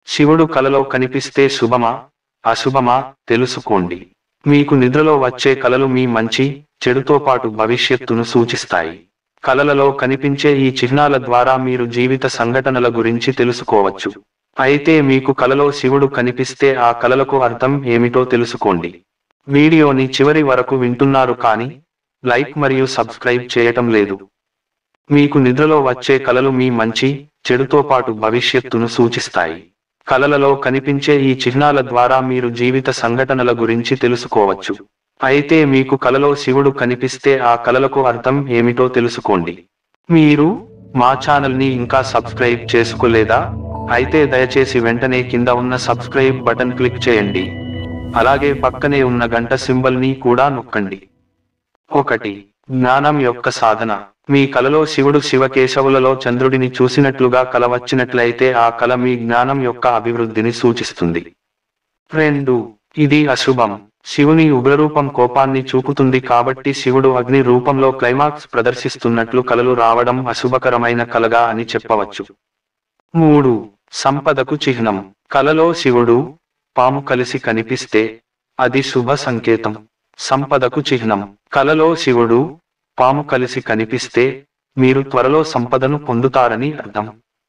శివుడు కలలో కనిపిస్తే శుభమా అశుభమా తెలుసుకోండి. మీకు నిద్రలో వచ్చే కలలు మీ మంచి చెడుతో పాటు భవిష్యత్తును సూచిస్తాయి. కలలలో కనిపించే ఈ చిహ్నాల ద్వారా మీరు జీవిత సంఘటనల గురించి తెలుసుకోవచ్చు. అయితే మీకు కలలో శివుడు కనిపిస్తే ఆ కలలకు అర్థం ఏమిటో తెలుసుకోండి. వీడియోని చివరి వరకు వింటున్నారు కానీ లైక్ మరియు సబ్స్క్రైబ్ చేయటం లేదు. మీకు నిద్రలో వచ్చే కలలు మీ మంచి చెడుతో పాటు భవిష్యత్తును సూచిస్తాయి. కలలలో కనిపించే ఈ చిహ్నాల ద్వారా మీరు జీవిత సంఘటనల గురించి తెలుసుకోవచ్చు. అయితే మీకు కలలో శివుడు కనిపిస్తే ఆ కలలకు అర్థం ఏమిటో తెలుసుకోండి. మీరు మా ఛానల్ని ఇంకా సబ్స్క్రైబ్ చేసుకోలేదా? అయితే దయచేసి వెంటనే కింద ఉన్న సబ్స్క్రైబ్ బటన్ క్లిక్ చేయండి. అలాగే పక్కనే ఉన్న గంట సింబల్ని కూడా నొక్కండి. 1. జ్ఞానం యొక్క సాధన. మీ కలలో శివుడు శివకేశవులలో చంద్రుడిని చూసినట్లుగా కల వచ్చినట్లయితే ఆ కల మీ జ్ఞానం యొక్క అభివృద్ధిని సూచిస్తుంది. 2. ఇది అశుభం. శివుని ఉగ్రరూపం కోపాన్ని చూపుతుంది కాబట్టి శివుడు అగ్ని రూపంలో క్లైమాక్స్ ప్రదర్శిస్తున్నట్లు కలలు రావడం అశుభకరమైన కలగా అని చెప్పవచ్చు. 3. సంపదకు చిహ్నం. కలలో శివుడు పాము కలిసి కనిపిస్తే అది శుభ సంకేతం. సంపదకు చిహ్నం. కలలో శివుడు పాము కలిసి కనిపిస్తే మీరు త్వరలో సంపదను పొందుతారని అర్థం.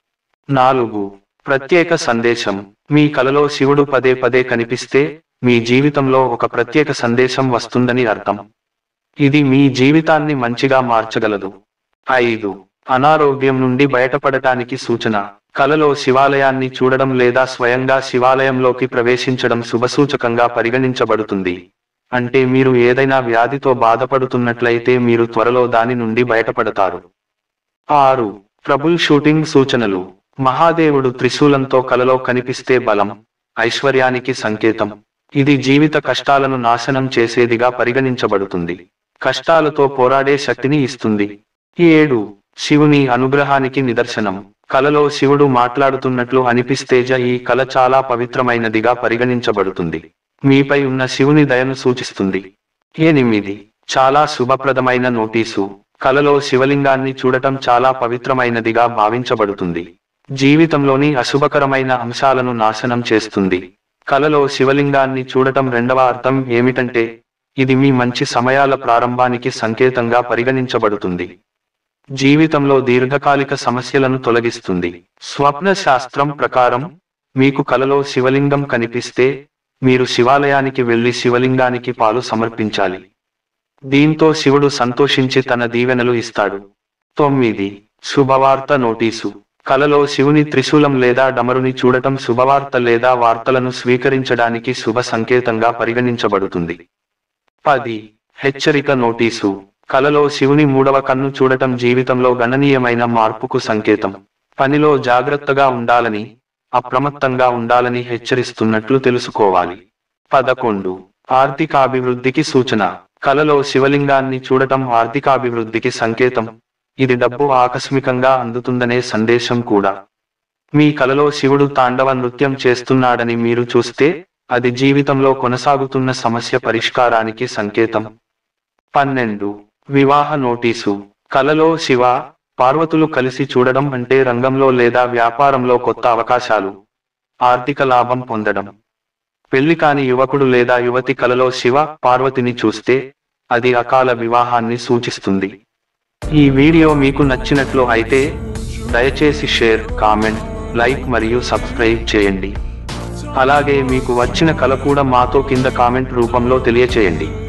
4. ప్రత్యేక సందేశం. మీ కలలో శివుడు పదే పదే కనిపిస్తే మీ జీవితంలో ఒక ప్రత్యేక సందేశం వస్తుందని అర్థం. ఇది మీ జీవితాన్ని మంచిగా మార్చగలదు. 5. అనారోగ్యం నుండి బయటపడటానికి సూచన. కలలో శివాలయాన్ని చూడడం లేదా స్వయంగా శివాలయంలోకి ప్రవేశించడం శుభసూచకంగా పరిగణించబడుతుంది. అంటే మీరు ఏదైనా వ్యాధితో బాధపడుతున్నట్లయితే మీరు త్వరలో దాని నుండి బయటపడతారు. 6. ట్రబుల్ షూటింగ్ సూచనలు. మహాదేవుడు త్రిశూలంతో కలలో కనిపిస్తే బలం, ఐశ్వర్యానికి సంకేతం. ఇది జీవిత కష్టాలను నాశనం చేసేదిగా పరిగణించబడుతుంది. కష్టాలతో పోరాడే శక్తిని ఇస్తుంది. 7. శివుని అనుగ్రహానికి నిదర్శనం. కలలో శివుడు మాట్లాడుతున్నట్లు అనిపిస్తే ఈ కల చాలా పవిత్రమైనదిగా పరిగణించబడుతుంది. మీపై ఉన్న శివుని దయను సూచిస్తుంది. 8. చాలా శుభప్రదమైన నోటీసు. కలలో శివలింగాన్ని చూడటం చాలా పవిత్రమైనదిగా భావించబడుతుంది. జీవితంలోని అశుభకరమైన అంశాలను నాశనం చేస్తుంది. కలలో శివలింగాన్ని చూడటం రెండవ అర్థం ఏమిటంటే ఇది మీ మంచి సమయాల ప్రారంభానికి సంకేతంగా పరిగణించబడుతుంది. జీవితంలో దీర్ఘకాలిక సమస్యలను తొలగిస్తుంది. స్వప్న శాస్త్రం ప్రకారం మీకు కలలో శివలింగం కనిపిస్తే మీరు శివాలయానికి వెళ్లి శివలింగానికి పాలు సమర్పించాలి. దీంతో శివుడు సంతోషించి తన దీవెనలు ఇస్తాడు. 9. శుభవార్త నోటీసు. కలలో శివుని త్రిశూలం లేదా డమరుని చూడటం శుభవార్త లేదా వార్తలను స్వీకరించడానికి శుభ సంకేతంగా పరిగణించబడుతుంది. 10. హెచ్చరిక నోటీసు. కలలో శివుని మూడవ కన్ను చూడటం జీవితంలో గణనీయమైన మార్పుకు సంకేతం. పనిలో జాగ్రత్తగా ఉండాలని, అప్రమత్తంగా ఉండాలని హెచ్చరిస్తున్నట్లు తెలుసుకోవాలి. 11. ఆర్థికాభివృద్ధికి సూచన. కలలో శివలింగాన్ని చూడటం ఆర్థికాభివృద్ధికి సంకేతం. ఇది డబ్బు ఆకస్మికంగా అందుతుందనే సందేశం కూడా. మీ కలలో శివుడు తాండవ నృత్యం చేస్తున్నాడని మీరు చూస్తే అది జీవితంలో కొనసాగుతున్న సమస్య పరిష్కారానికి సంకేతం. 12. వివాహ నోటీసు. కలలో శివ, పార్వతులు కలిసి చూడడం అంటే రంగంలో లేదా వ్యాపారంలో కొత్త అవకాశాలు, ఆర్థిక లాభం పొందడం. పెళ్లి కాని యువకుడు లేదా యువతి కలలో శివ, పార్వతిని చూస్తే అది అకాల వివాహాన్ని సూచిస్తుంది. ఈ వీడియో మీకు నచ్చినట్లు అయితే దయచేసి షేర్, కామెంట్, లైక్ మరియు సబ్స్క్రైబ్ చేయండి. అలాగే మీకు వచ్చిన కల కూడా మాతో కింద కామెంట్ రూపంలో తెలియచేయండి.